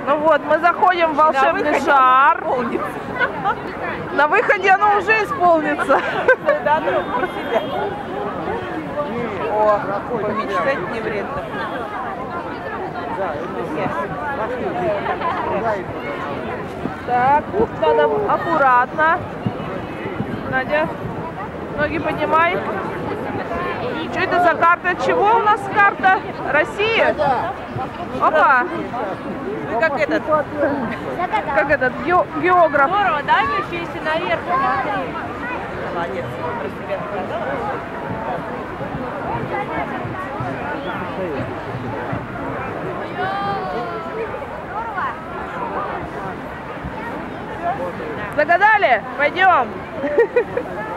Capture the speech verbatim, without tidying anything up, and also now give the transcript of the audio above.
Ну вот, мы заходим в волшебный шар. На выходе оно уже исполнится. О, помечтать не вредно. Так, надо аккуратно. Надя, ноги поднимай. Что это за карта? Чего у нас карта? России? Опа! Вы как этот? Как этот? Ге географ. Здорово, да, Миша, если наверх смотри. Молодец, про себя сказала. Загадали? Пойдем.